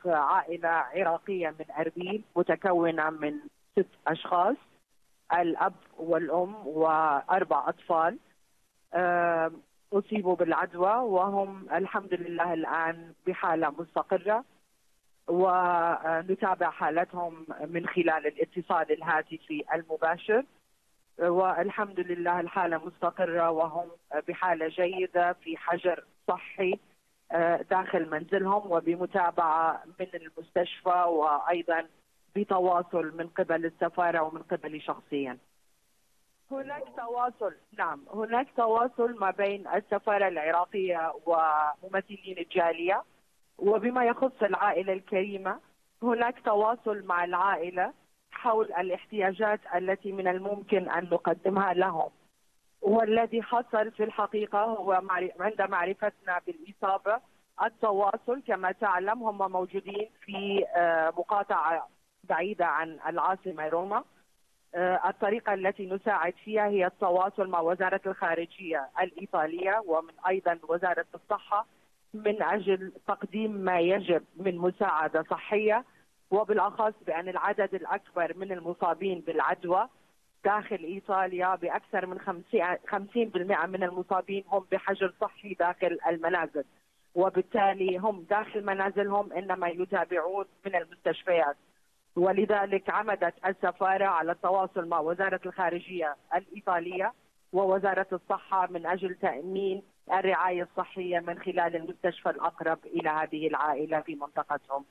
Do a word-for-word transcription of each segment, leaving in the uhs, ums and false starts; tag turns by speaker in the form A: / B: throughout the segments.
A: عائلة عراقية من أربيل متكونة من ست أشخاص، الأب والأم وأربع أطفال أصيبوا بالعدوى، وهم الحمد لله الآن بحالة مستقرة، ونتابع حالتهم من خلال الاتصال الهاتفي المباشر. والحمد لله الحالة مستقرة وهم بحالة جيدة في حجر صحي داخل منزلهم وبمتابعة من المستشفى، وأيضا بتواصل من قبل السفارة ومن قبلي شخصيا. هناك تواصل، نعم هناك تواصل ما بين السفارة العراقية وممثلين الجالية. وبما يخص العائلة الكريمة هناك تواصل مع العائلة حول الاحتياجات التي من الممكن أن نقدمها لهم. والذي حصل في الحقيقة هو عند معرفتنا بالإصابة التواصل، كما تعلم هم موجودين في مقاطعة بعيدة عن العاصمة روما. الطريقة التي نساعد فيها هي التواصل مع وزارة الخارجية الإيطالية ومن أيضا وزارة الصحة من أجل تقديم ما يجب من مساعدة صحية، وبالأخص بأن العدد الأكبر من المصابين بالعدوى داخل إيطاليا بأكثر من خمسين بالمئة من المصابين هم بحجر صحي داخل المنازل، وبالتالي هم داخل منازلهم إنما يتابعون من المستشفيات. ولذلك عمدت السفارة على التواصل مع وزارة الخارجية الإيطالية ووزارة الصحة من أجل تأمين الرعاية الصحية من خلال المستشفى الأقرب إلى هذه العائلة في منطقتهم.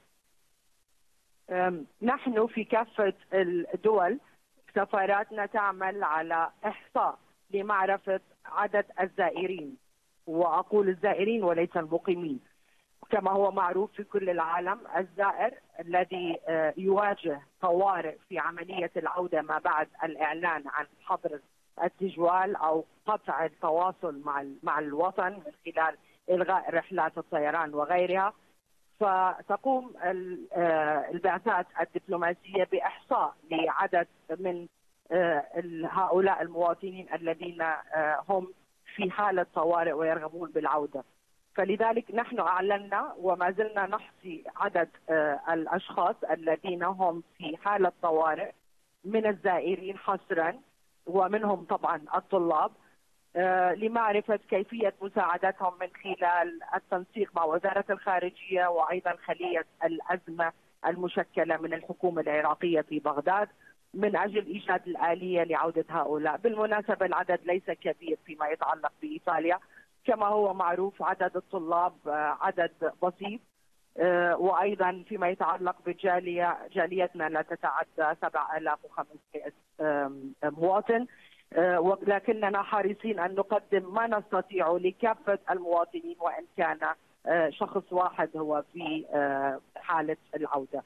A: نحن في كافة الدول سفاراتنا تعمل على إحصاء لمعرفة عدد الزائرين، وأقول الزائرين وليس المقيمين. كما هو معروف في كل العالم الزائر الذي يواجه طوارئ في عملية العودة ما بعد الإعلان عن حظر التجوال أو قطع التواصل مع مع الوطن من خلال إلغاء رحلات الطيران وغيرها، فتقوم البعثات الدبلوماسية بإحصاء لعدد من هؤلاء المواطنين الذين هم في حالة طوارئ ويرغبون بالعودة. فلذلك نحن أعلنا وما زلنا نحصي عدد الأشخاص الذين هم في حالة طوارئ من الزائرين حصرا، ومنهم طبعا الطلاب، لمعرفة كيفية مساعدتهم من خلال التنسيق مع وزارة الخارجية وأيضا خلية الأزمة المشكلة من الحكومة العراقية في بغداد من أجل إيجاد الآلية لعودة هؤلاء. بالمناسبة العدد ليس كبير فيما يتعلق بإيطاليا، كما هو معروف عدد الطلاب عدد بسيط، وأيضا فيما يتعلق بالجالية جاليتنا لا تتعدى سبعة آلاف وخمسمائة مواطن، ولكننا حريصين أن نقدم ما نستطيع لكافة المواطنين وإن كان شخص واحد هو في حالة العودة.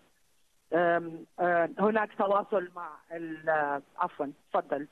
A: هناك تواصل مع عفوا تفضل.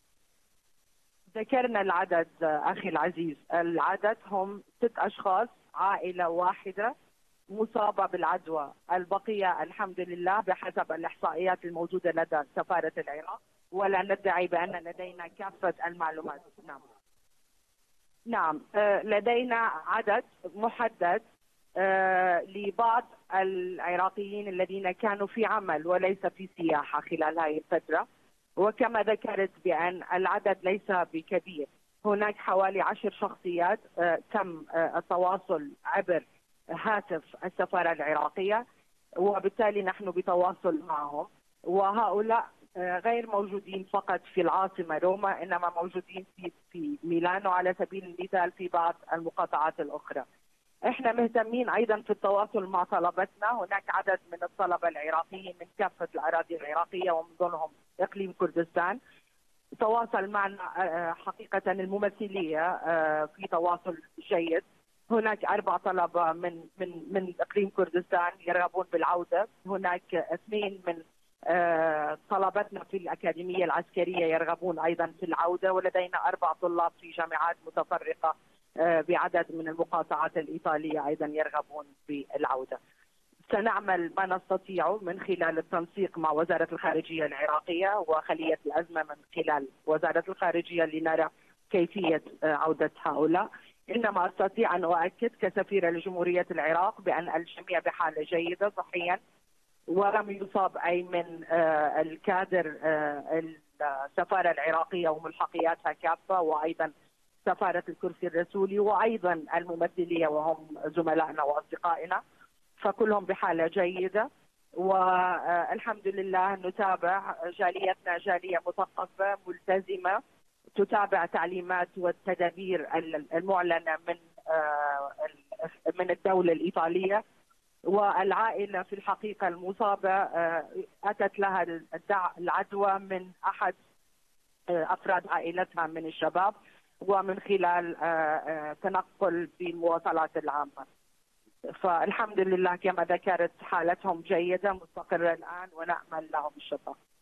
A: ذكرنا العدد أخي العزيز، العدد هم ست أشخاص، عائلة واحدة مصابة بالعدوى، البقية الحمد لله بحسب الإحصائيات الموجودة لدى سفارة العراق، ولا ندعي بأن لدينا كافة المعلومات. نعم نعم لدينا عدد محدد لبعض العراقيين الذين كانوا في عمل وليس في سياحة خلال هذه الفترة، وكما ذكرت بأن العدد ليس بكبير. هناك حوالي عشر شخصيات تم التواصل عبر هاتف السفارة العراقية، وبالتالي نحن بتواصل معهم، وهؤلاء غير موجودين فقط في العاصمة روما، إنما موجودين في في ميلانو على سبيل المثال في بعض المقاطعات الأخرى. احنا مهتمين ايضا في التواصل مع طلبتنا. هناك عدد من الطلبه العراقيين من كافه الاراضي العراقيه ومن ضمنهم اقليم كردستان. تواصل معنا حقيقه الممثليه في تواصل جيد. هناك اربع طلبه من من من اقليم كردستان يرغبون بالعوده. هناك اثنين من طلبتنا في الاكاديميه العسكريه يرغبون ايضا في العوده، ولدينا اربع طلاب في جامعات متفرقه بعدد من المقاطعات الإيطالية أيضا يرغبون بالعودة. سنعمل ما نستطيع من خلال التنسيق مع وزارة الخارجية العراقية وخلية الأزمة من خلال وزارة الخارجية لنرى كيفية عودة هؤلاء. إنما أستطيع أن أؤكد كسفيرة لجمهورية العراق بأن الجميع بحالة جيدة صحيا، ولم يصاب أي من الكادر السفارة العراقية وملحقياتها كافة، وأيضا سفارة الكرسي الرسولي، وأيضا الممثلية وهم زملائنا وأصدقائنا، فكلهم بحالة جيدة. والحمد لله نتابع، جاليتنا جالية مثقفة ملتزمة تتابع تعليمات والتدابير المعلنة من من الدولة الإيطالية. والعائلة في الحقيقة المصابة أتت لها العدوى من أحد أفراد عائلتها من الشباب، ومن خلال تنقل في المواصلات العامة. فالحمد لله كما ذكرت حالتهم جيدة مستقرة الآن، ونأمل لهم الشفاء.